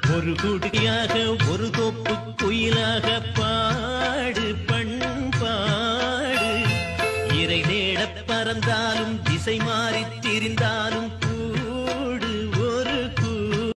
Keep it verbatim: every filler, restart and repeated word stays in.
ஒரு குடியாக ஒரு தொப்பு குயிலாக பாடு பண்பாடு. இறை தேட பறந்தாலும் திசை மாறி திரிந்தாலும்